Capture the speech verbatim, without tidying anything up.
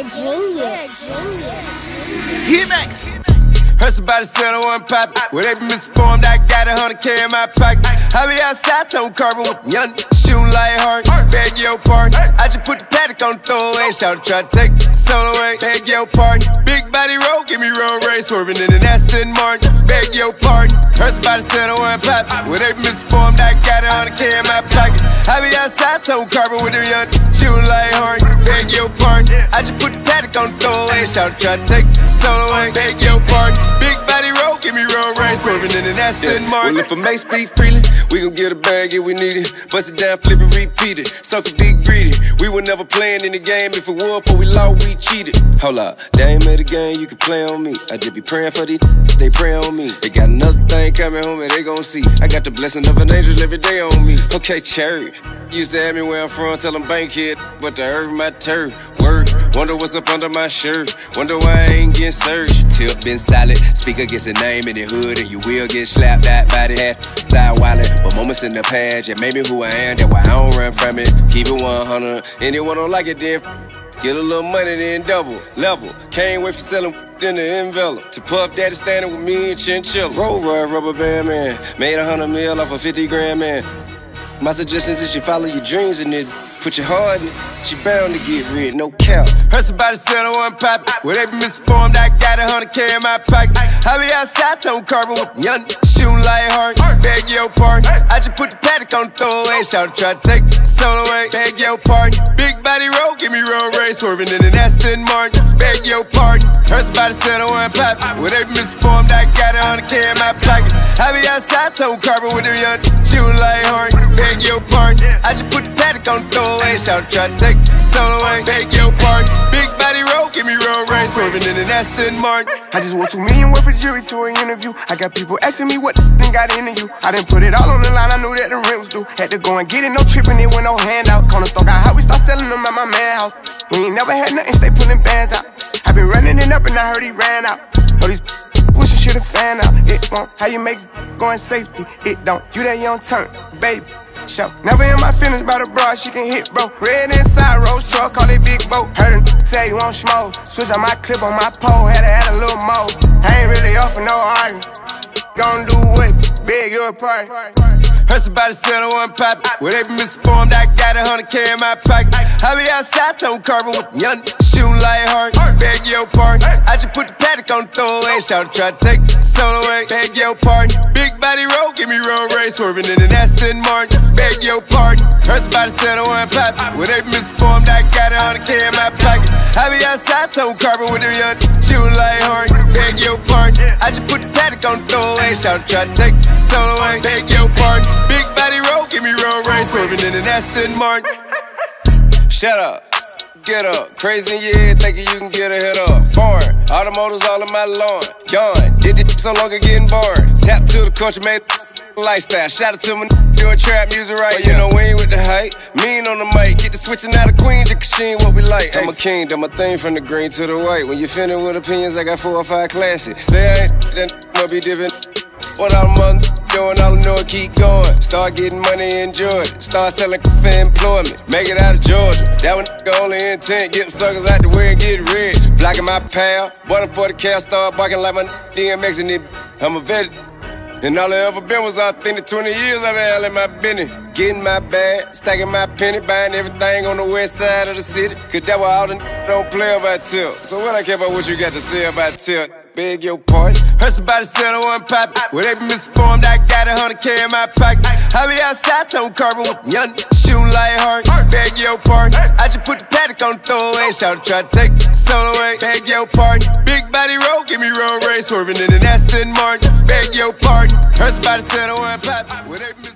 genius. Hit back. Heard somebody said I wasn't poppin'. Well, they be misinformed, I got a hundred K in my pocket. I be outside, tone carbon with young shooting like hard. Beg your pardon. I just put the paddock on the throwaway. Shout try to take soul away. Beg your pardon. Big body roll, give me road race. Swerving in an Aston Martin. Beg your pardon. Heard somebody said I wasn't poppin'. Well, they be misinformed, I got a hundred K in my pocket. I be outside, tone carbon with them young shooting like hard. Beg your pardon. I just put the paddock on the throwaway. Shout try to take soul away. Beg your pardon. Big body roll, give me road race, swerving in an Aston Martin. Well, if I may speak freely, we gon' get a bag if we need it. Bust it down, flip it, repeat it. Suck a big greedy. We were never playing in the game. If it was for we lost, we cheated. Hold up, they ain't made a game, you can play on me. I just be praying for these, they pray on me. They got another thing coming home and they gon' see. I got the blessing of an angel every day on me. Okay, cherry. Used to have me where I'm from, tell them bankhead, but the earth my turf. Word, wonder what's up under my shirt. Wonder why I ain't getting searched. Tip been solid, speaker gets a name in the hood, and you will get slapped that body hat. Die wildin', but moments in the past, yeah, made me who I am, that's why I don't run from it. Keep it one hundred, anyone don't like it, then get a little money, then double, level. Can't wait for selling in the envelope. To Puff Daddy standing with me and Chinchilla. Roll run, rubber band man, made a hundred mil off a fifty grand man. My suggestion is you follow your dreams and it put your heart in it, she bound to get rid, no cap. Heard somebody said I wasn't poppin'. Well, they be misinformed, I got a hundred K in my pocket. I be outside, tone carbon with young shooting like hard. Beg your pardon. I just put the paddock on the throwaway. Shout try to take soul away. Beg your pardon. Big body roll, give me road race, swerving in an Aston Martin. Beg your pardon. Heard somebody said I wasn't poppin'. Well, they be misinformed, I got a hundred K in my pocket. I be outside, tone carbon with them young shooting like hard. Beg your pardon. I just put the paddock on the throwaway. Shout try to take soul away. Beg your pardon. Big body roll, give me road race, swerving in an Aston Martin. I just want two million worth of jury to an interview. I got people asking me what the got into you. I didn't put it all on the line, I knew that the rent was due. Had to go and get it, no tripping, it went no handout. Corner store got hot, we start selling them at my man house. We ain't never had nothing, stay pulling bands out. I been running it up and I heard he ran out. All these pushing shit a fan out. It won't, how you make it go in safety? It don't, you that young turn, baby. Show. Never in my feelings about a broad, she can hit, bro. Red inside, rose truck, call it big boat. Heard him say you want smoke. Switch on my clip on my pole, had to add a little more. I ain't really off for no argument. Gon' do what? Beg your pardon. Heard somebody said I wasn't poppin'. Well, they be misinformed, I got a hundred K in my pocket. I be outside, tone carbon with young shooting like hard. Beg your pardon. I just put the paddock on the throwaway. Shout try to take soul away. Beg your pardon. Big body roll, give me road race, swerving in an Aston Martin. Beg your pardon. Heard somebody said I wasn't poppin'. Well, they be misinformed, I got a hundred K in my pocket. I be outside, tone carbon with them young shooting like hard. Beg your pardon. I just put the paddock on the throwaway. Shout try to take soul away. Beg your pardon. Big body roll, give me road race, swerving in an Aston Martin. Shut up, get up, crazy in your head, thinking you can get a head up. Foreign, automotives all in my lawn. Yawn, did this so long it getting boring. Tap to the country, made lifestyle. Shout out to my doing trap music right now. You know we ain't with the hype, mean on the mic. Get the switching out of Queen, just cause she ain't what we like. I'm a king, done my thing from the green to the white. When you finna with opinions, I got four or five classics. Say I ain't, then must be different. What all I'm doing, all I know is keep going. Start getting money, enjoy it. Start selling for employment. Make it out of Georgia. That one only intent, get them suckers out the way and get rich. Blocking my pal, bought for the car, start barking like my D M X in it. I'm a vet. And all I ever been was authentic. twenty years I've been handling my business. Getting my bag, stacking my penny, buying everything on the west side of the city. Cause that why all the don't play about tilt. So what I care about what you got to say about tilt? Beg your pardon. Heard somebody said I wasn't poppin'. Well, they be misinformed, I got a hundred K in my pocket. I be outside, tone carbon with young shooting like hard. Beg your pardon. I just put the paddock on the throwaway. Shout try to take soul away. Beg your pardon. Big body roll, give me road race, swerving in an Aston Martin. Beg your pardon. Heard somebody said I wasn't poppin'. Well, they be